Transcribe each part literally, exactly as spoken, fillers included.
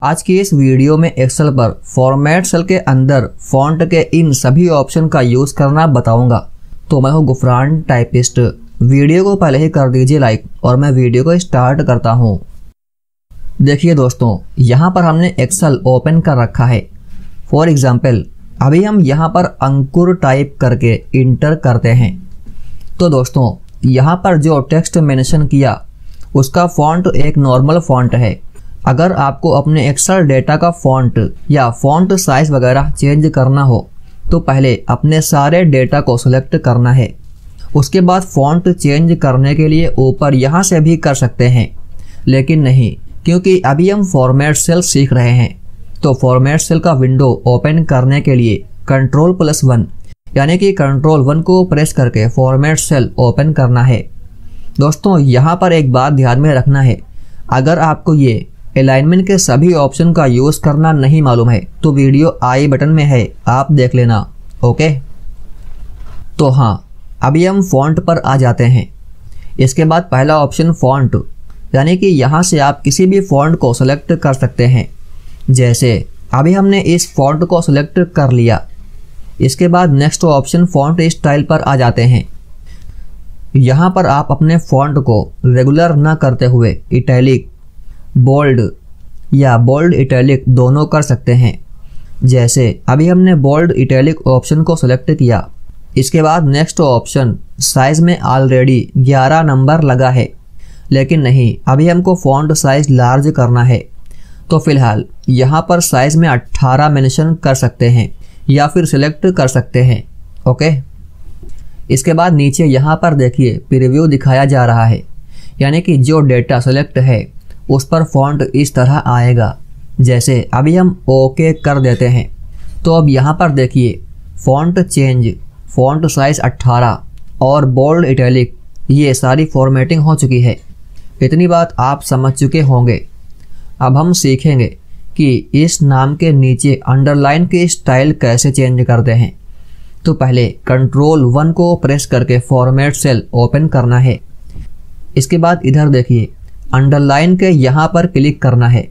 आज की इस वीडियो में एक्सेल पर फॉर्मेट सेल के अंदर फॉन्ट के इन सभी ऑप्शन का यूज़ करना बताऊंगा। तो मैं हूं गुफरान टाइपिस्ट। वीडियो को पहले ही कर दीजिए लाइक और मैं वीडियो को स्टार्ट करता हूं। देखिए दोस्तों, यहां पर हमने एक्सेल ओपन कर रखा है। फॉर एग्जांपल अभी हम यहां पर अंकुर टाइप करके इंटर करते हैं। तो दोस्तों यहां पर जो टेक्स्ट मेंशन किया उसका फॉन्ट एक नॉर्मल फॉन्ट है। अगर आपको अपने एक्सेल डेटा का फॉन्ट या फॉन्ट साइज वगैरह चेंज करना हो तो पहले अपने सारे डेटा को सिलेक्ट करना है। उसके बाद फॉन्ट चेंज करने के लिए ऊपर यहाँ से भी कर सकते हैं, लेकिन नहीं, क्योंकि अभी हम फॉर्मेट सेल सीख रहे हैं। तो फॉर्मेट सेल का विंडो ओपन करने के लिए कंट्रोल प्लस वन यानी कि कंट्रोल वन को प्रेस करके फॉर्मेट सेल ओपन करना है। दोस्तों यहाँ पर एक बात ध्यान में रखना है, अगर आपको ये अलाइनमेंट के सभी ऑप्शन का यूज़ करना नहीं मालूम है तो वीडियो आई बटन में है, आप देख लेना। ओके, तो हाँ, अभी हम फॉन्ट पर आ जाते हैं। इसके बाद पहला ऑप्शन फॉन्ट, यानी कि यहाँ से आप किसी भी फॉन्ट को सेलेक्ट कर सकते हैं। जैसे अभी हमने इस फॉन्ट को सेलेक्ट कर लिया। इसके बाद नेक्स्ट ऑप्शन फॉन्ट स्टाइल पर आ जाते हैं। यहाँ पर आप अपने फॉन्ट को रेगुलर न करते हुए इटैलिक, बोल्ड या बोल्ड इटैलिक दोनों कर सकते हैं। जैसे अभी हमने बोल्ड इटैलिक ऑप्शन को सेलेक्ट किया। इसके बाद नेक्स्ट ऑप्शन साइज में ऑलरेडी ग्यारह नंबर लगा है, लेकिन नहीं, अभी हमको फॉन्ट साइज लार्ज करना है। तो फिलहाल यहाँ पर साइज में अट्ठारह मेंशन कर सकते हैं या फिर सिलेक्ट कर सकते हैं। ओके, इसके बाद नीचे यहाँ पर देखिए प्रीव्यू दिखाया जा रहा है, यानी कि जो डेटा सेलेक्ट है उस पर फॉन्ट इस तरह आएगा। जैसे अभी हम ओके कर देते हैं तो अब यहाँ पर देखिए फॉन्ट चेंज, फॉन्ट साइज अट्ठारह और बोल्ड इटैलिक, ये सारी फॉर्मेटिंग हो चुकी है। इतनी बात आप समझ चुके होंगे। अब हम सीखेंगे कि इस नाम के नीचे अंडरलाइन की स्टाइल कैसे चेंज करते हैं। तो पहले कंट्रोल वन को प्रेस करके फॉर्मेट सेल ओपन करना है। इसके बाद इधर देखिए अंडरलाइन के यहाँ पर क्लिक करना है।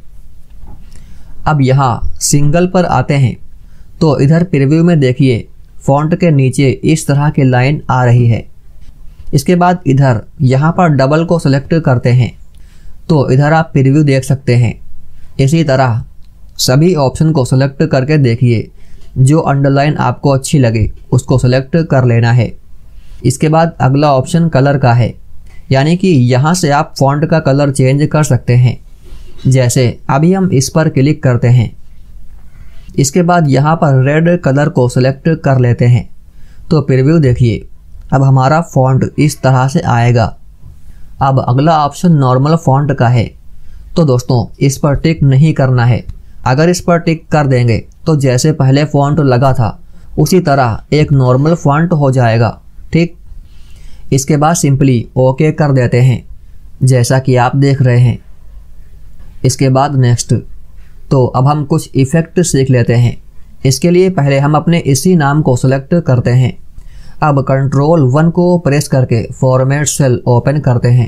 अब यहाँ सिंगल पर आते हैं तो इधर प्रीव्यू में देखिए फॉन्ट के नीचे इस तरह की लाइन आ रही है। इसके बाद इधर यहाँ पर डबल को सेलेक्ट करते हैं तो इधर आप प्रीव्यू देख सकते हैं। इसी तरह सभी ऑप्शन को सेलेक्ट करके देखिए, जो अंडरलाइन आपको अच्छी लगे उसको सेलेक्ट कर लेना है। इसके बाद अगला ऑप्शन कलर का है, यानी कि यहाँ से आप फॉन्ट का कलर चेंज कर सकते हैं। जैसे अभी हम इस पर क्लिक करते हैं। इसके बाद यहाँ पर रेड कलर को सेलेक्ट कर लेते हैं तो प्रीव्यू देखिए, अब हमारा फॉन्ट इस तरह से आएगा। अब अगला ऑप्शन नॉर्मल फॉन्ट का है। तो दोस्तों इस पर टिक नहीं करना है। अगर इस पर टिक कर देंगे तो जैसे पहले फॉन्ट लगा था उसी तरह एक नॉर्मल फॉन्ट हो जाएगा। ठीक, इसके बाद सिंपली ओके कर देते हैं, जैसा कि आप देख रहे हैं। इसके बाद नेक्स्ट, तो अब हम कुछ इफ़ेक्ट सीख लेते हैं। इसके लिए पहले हम अपने इसी नाम को सेलेक्ट करते हैं। अब कंट्रोल वन को प्रेस करके फॉर्मेट सेल ओपन करते हैं।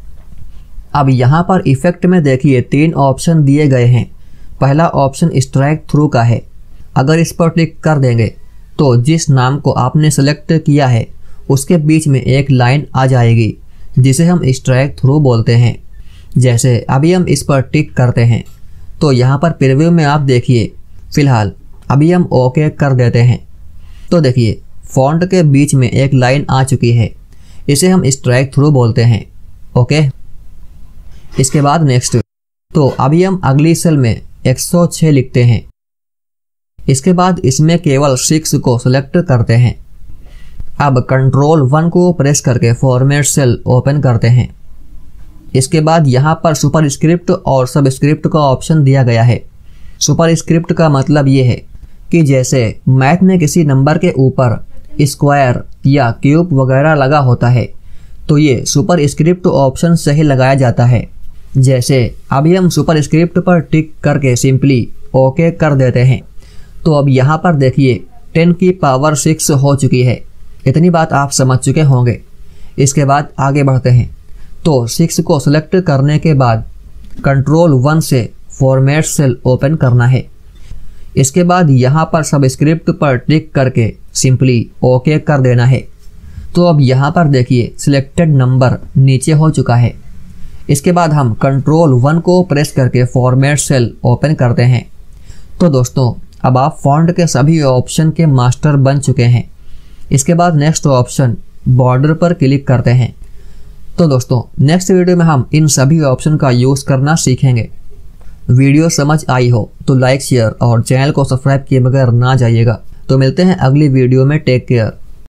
अब यहाँ पर इफ़ेक्ट में देखिए तीन ऑप्शन दिए गए हैं। पहला ऑप्शन स्ट्राइक थ्रू का है। अगर इस पर क्लिक कर देंगे तो जिस नाम को आपने सेलेक्ट किया है उसके बीच में एक लाइन आ जाएगी जिसे हम स्ट्राइक थ्रू बोलते हैं। जैसे अभी हम इस पर टिक करते हैं तो यहाँ पर प्रीव्यू में आप देखिए, फिलहाल अभी हम ओके कर देते हैं तो देखिए फॉन्ट के बीच में एक लाइन आ चुकी है, इसे हम स्ट्राइक थ्रू बोलते हैं। ओके, इसके बाद नेक्स्ट, तो अभी हम अगली सेल में एक सौ छह लिखते हैं। इसके बाद इसमें केवल सिक्स को सिलेक्ट करते हैं। अब कंट्रोल वन को प्रेस करके फॉर्मेट सेल ओपन करते हैं। इसके बाद यहाँ पर सुपर स्क्रिप्ट और सब स्क्रिप्ट का ऑप्शन दिया गया है। सुपर स्क्रिप्ट का मतलब ये है कि जैसे मैथ में किसी नंबर के ऊपर स्क्वायर या क्यूब वगैरह लगा होता है तो ये सुपर स्क्रिप्ट ऑप्शन से ही लगाया जाता है। जैसे अभी हम सुपर स्क्रिप्ट पर टिक करके सिंपली ओके कर देते हैं तो अब यहाँ पर देखिए टेन की पावर सिक्स हो चुकी है। इतनी बात आप समझ चुके होंगे। इसके बाद आगे बढ़ते हैं। तो सिक्स को सेलेक्ट करने के बाद कंट्रोल वन से फॉर्मेट सेल ओपन करना है। इसके बाद यहाँ पर सबस्क्रिप्ट पर टिक करके सिंपली ओके कर देना है। तो अब यहाँ पर देखिए सिलेक्टेड नंबर नीचे हो चुका है। इसके बाद हम कंट्रोल वन को प्रेस करके फॉर्मेट सेल ओपन करते हैं। तो दोस्तों अब आप फॉन्ट के सभी ऑप्शन के मास्टर बन चुके हैं। इसके बाद नेक्स्ट ऑप्शन बॉर्डर पर क्लिक करते हैं। तो दोस्तों नेक्स्ट वीडियो में हम इन सभी ऑप्शन का यूज़ करना सीखेंगे। वीडियो समझ आई हो तो लाइक शेयर और चैनल को सब्सक्राइब किए बगैर ना जाइएगा। तो मिलते हैं अगली वीडियो में। Take care.